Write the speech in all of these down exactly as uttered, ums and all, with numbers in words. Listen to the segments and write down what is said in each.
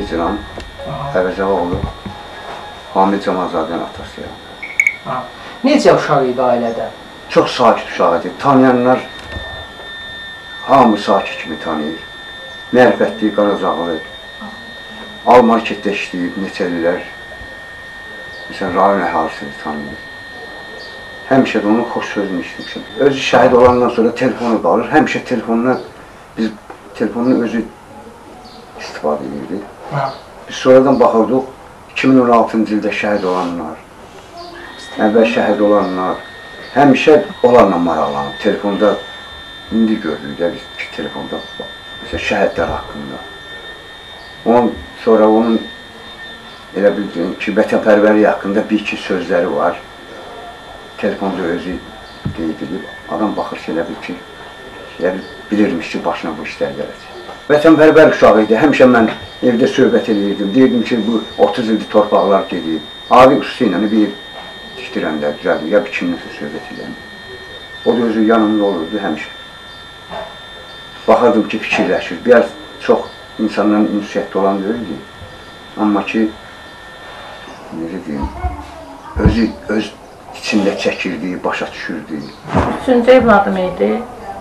İcran, Əvəzəvoğlu, Hamid Camazadənin atasıyam. Necə uşaq idi ailədə? Çox sakit uşaq idi. Tanıyanlar hamı sakit kimi tanıyır. Mərifətli, qaracaqlı. Al marketdə işləyib, neçə illər. Məsələn, rayon əhalisini tanıyır. Həmişə də onun xoş sözünü işləmişəm. Özü şəhid olandan sonra telefonu qalır. Həmişə telefonuna, biz telefonunu özü istifadə edirdik. Biz sonradan baxırdıq, iki min on altıncı ildə şəhid olanlar, əvvəl şəhid olanlar, həmişə olanla maraqlanıb. Telefonda, indi gördük də biz ki, telefonda, məsələn, şəhidlər haqqında. Ondan sonra onun, elə bildiyim ki, vətənpərvərlik haqqında bir-iki sözləri var. Telefonda özü qeyd edib, adam baxır ki, elə bil ki, bilirmiş ki, başına bu işlər gələcək. Vətənpərvər uşağı idi, həmişə mən evdə söhbət edirdim, deyirdim ki, bu otuz ildir torpaqlar gedib. Adi usta ilə bir tikdirəndə, düzəldir, ya bir kimləsə söhbət edirəm. O da özü yanımda olurdu həmişə. Baxırdım ki, fikirləşir, biraz çox insanların ünsiyyətdə olan deyildi. Amma ki, necə deyim, özü, öz içində çəkirdi, başa düşürdü. Üçüncü evladım idi.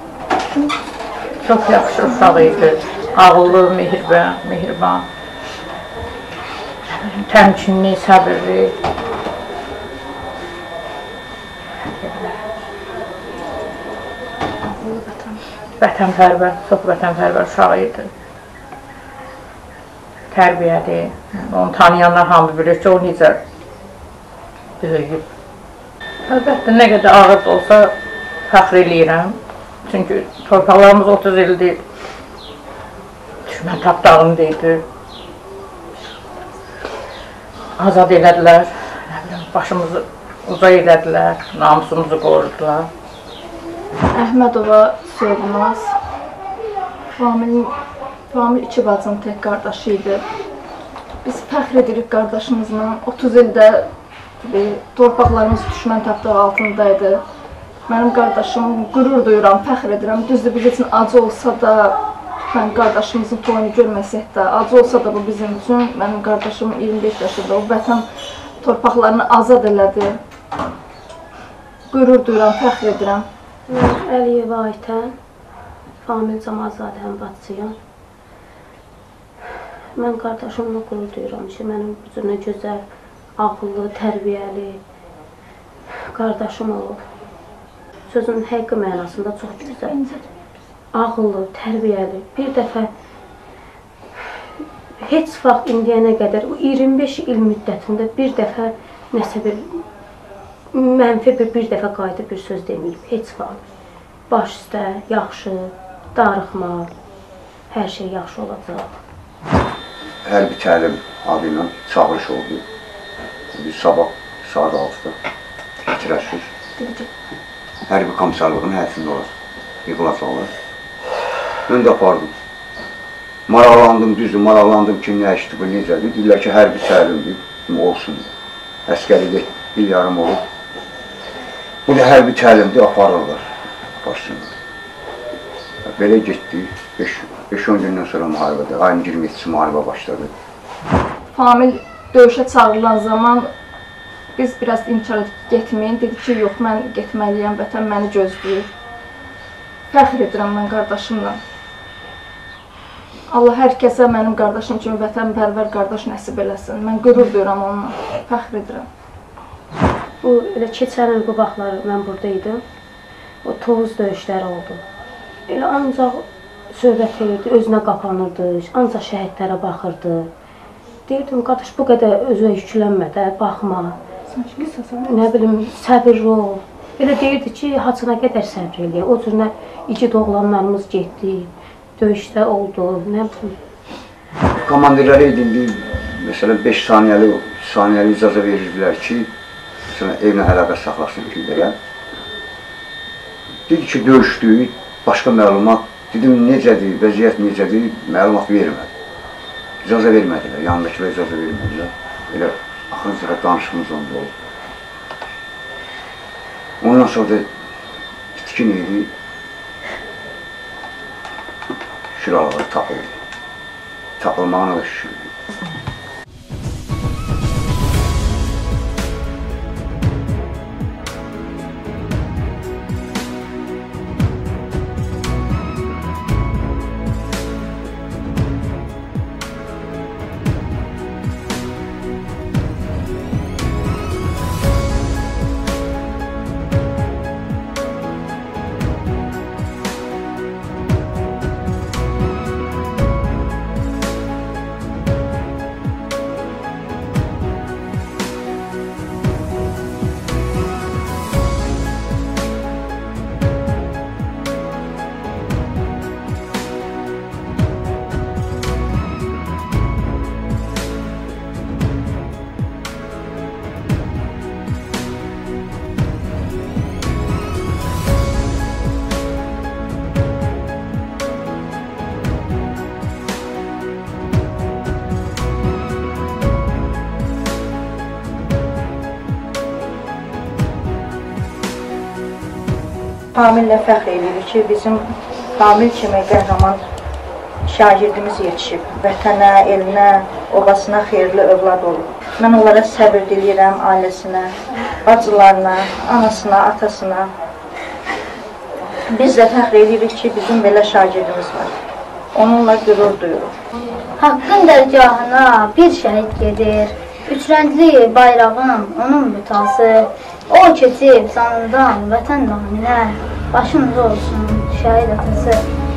Çox yaxşı uşaq idi. Ağıllı, mehriban, mehriban. Təmkinli, səbirli. Vətənpərvər, çox vətənpərvər uşaq idi. Tərbiyəli. Onu tanıyanlar hamı bilir ki, o necə böyüyüb. Əlbəttə, nə qədər ağır da olsa fəxr eləyirəm. Çünki torpaqlarımız otuz ildir düşmən tapdağındaydı. Azad elədilər, başımızı uca elədilər, namusumuzu qorudular. Əhmədova Söylənaz, Famil iki bacının tək qardaşı idi. Biz fəxr edirik qardaşımızla. otuz ildə torpaqlarımız düşmən tapdığı altındaydı. Mənim qardaşım, qürur duyuram, fəxr edirəm. Düzdür, bizim üçün acı olsa da, mən qardaşımızın toyunu görməsək də, acı olsa da bu bizim üçün. Mənim qardaşım iyirmi beş yaşında, o vətən torpaqlarını azad elədi. Qürur duyuram, fəxr edirəm. Əliyeva Aytən, Famil Camazadənin bacısıyam. Mən qardaşımla qürur duyuram ki, mənim bu cürünə gözəl, ağıllı, tərbiyəli qardaşım olub. Sözün həqiqi mənasında çox gözəl, ağıllı, tərbiyəli. Bir dəfə, heç vaxt indiyənə qədər, o iyirmi beş il müddətində bir dəfə nəsə bir mənfi bir, bir dəfə qayıdıb bir söz deməyib, heç vaxt. Baş üstə, yaxşı, darıxma, hər şey yaxşı olacaq. Hərbi təlim adı ilə çağırış oldu. Biz sabah saat altıda bitirəsiz. Hərbi komissarlığın həyətində olar, yığılacaqlar. Mən də apardım. Maraqlandım, düzdür, maraqlandım ki, nə işdir, bu necədir? Deyirlər ki, hərbi təlimdir, olsun. Əskəridə il yarım olub. Bu da hərbi təlimdir, aparırlar, aparsınlar. Belə getdi, beş on gündən sonra müharibədə, ayın iyirmi yeddisi müharibə başladı. Famil döyüşə çağırılan zaman biz biraz inkar getməyin, dedi ki, yox, mən getməliyəm, vətən məni gözləyir. Fəxr edirəm mən qardaşımla. Allah hər kəsə mənim qardaşım kimi vətənpərvər qardaş nəsib eləsin. Mən qürur duyuram onunla, fəxr edirəm. Bu, elə keçən il bu vaxtlar mən buradaydım. O Tovuz döyüşləri oldu. Elə ancaq söhbət edirdi, özünə qapanırdı, ancaq şəhidlərə baxırdı. Deyirdim, qardaş, bu qədər özünə yüklənmə də, baxma. Nə bilim, səbirli ol. Elə deyirdi ki, haçına qədər səbir eləyək. O cürünə igid oğlanlarımız getdi, döyüşdə oldu, nə bilim. Komandirləri idi, məsələn, beş saniyəli, saniyəli icazə verirdilər ki, məsələn, evlə əlaqə saxlasın küllərə. Dedi ki, döyüşdük, başqa məlumat, dedim, necədir, vəziyyət necədir, məlumat vermədi. İcazə vermədilər, yanındakılar icazə vermədilər. Elə axırıncı dəfə danışığımız onda oldu. Ondan sonra da itkin idi, şükür Allah'a tapıldı. Tapılmağına da şükür. Kamillə fəxr edirik ki, bizim Kamil kimi qəhrəman şagirdimiz yetişib. Vətənə, elinə, obasına xeyirli övlad olub. Mən onlara səbir diləyirəm ailəsinə, bacılarına, anasına, atasına. Biz də fəxr edirik ki, bizim belə şagirdimiz var. Onunla qürur duyuruq. Haqqın dərgahına bir şəhid gedir, üç rəngli bayrağın onun mütası. O keçib sanından vətən naminə, başımız olsun şəhid atası.